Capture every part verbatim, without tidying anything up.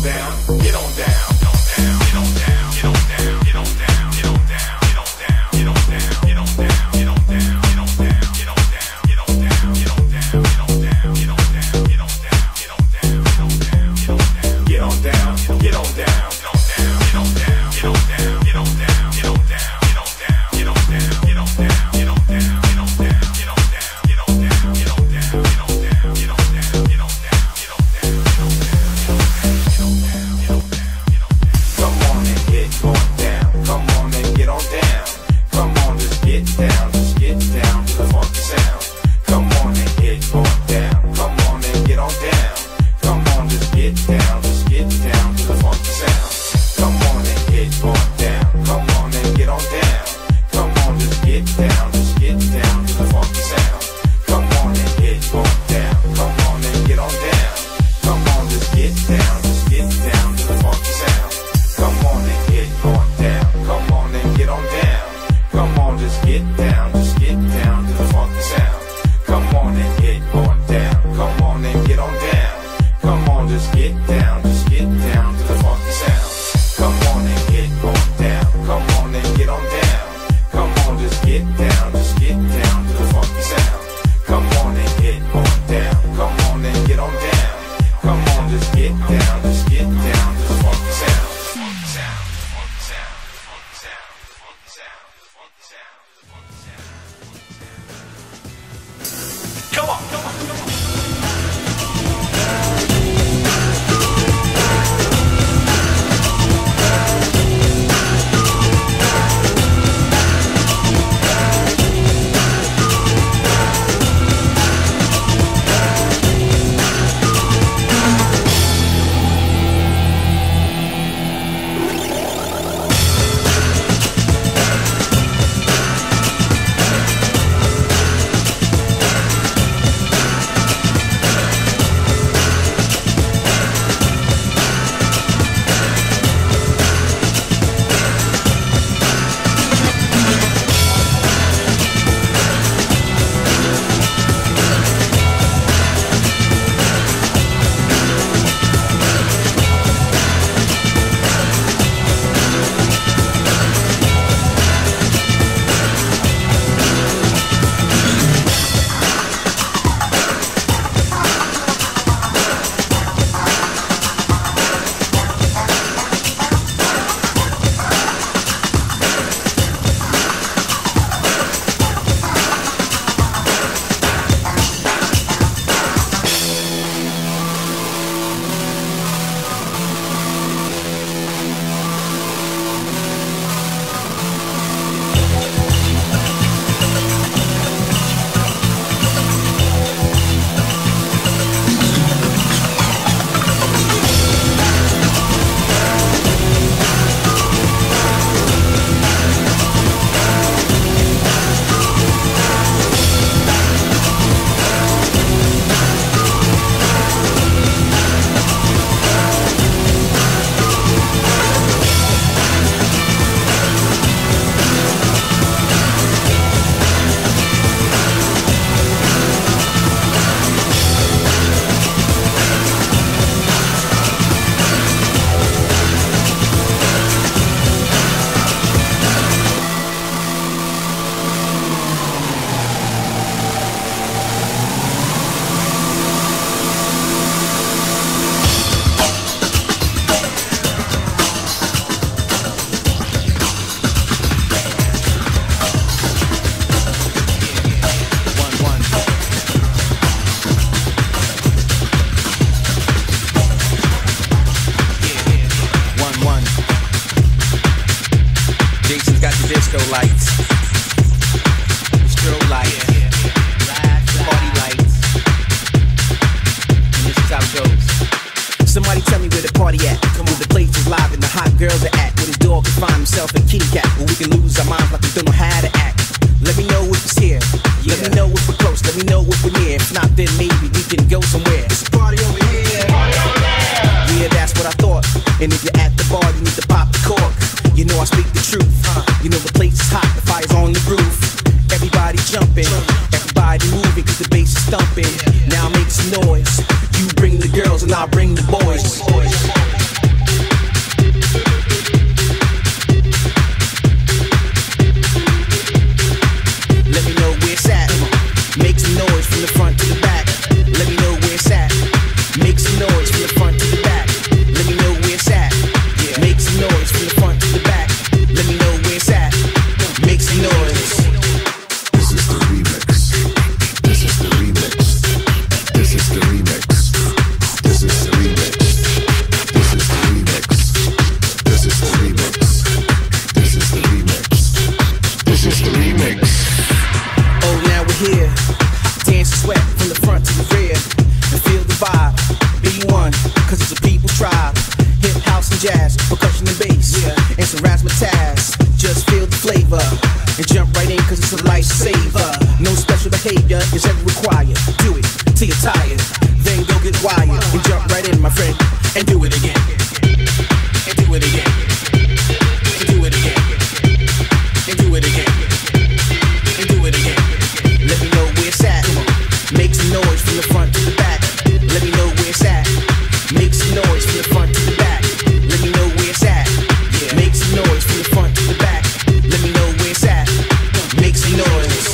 Now make some noise. You bring the girls and I'll bring the boys. percussion and bass, yeah, and some razzmatazz. Just feel the flavor and jump right in, cause it's a lifesaver. No special behavior is ever required. Do it till you're tired, then go get wired and jump right in, my friend, and do it again, and do it again, and do it again, and do it again, and do it again. Let me know where it's at. Make some noise from the front to the back. Let me know where it's at. Make some noise from the front to the back. Let me know where it's at. Yeah. Make some noise from the front to the back. Let me know where it's at. Make some noise.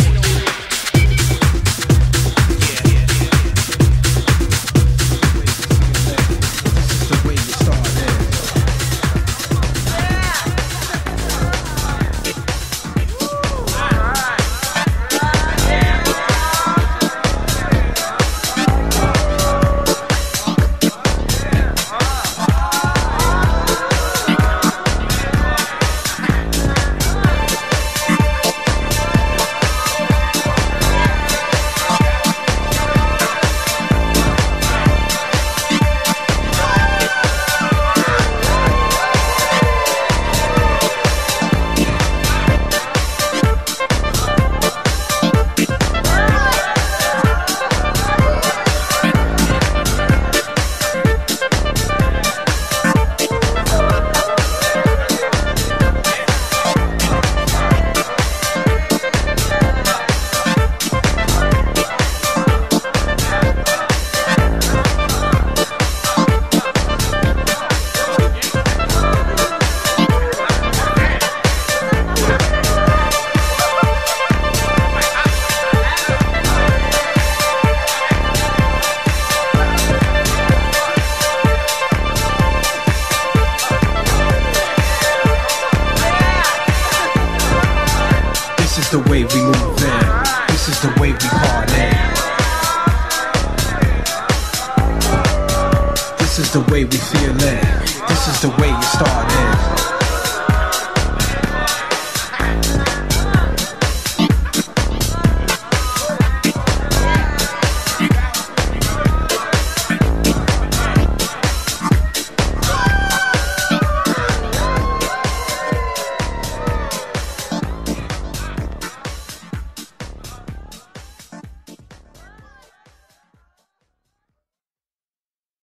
The way we move in, this is the way we party. This is the way we feel it, this is the way it started.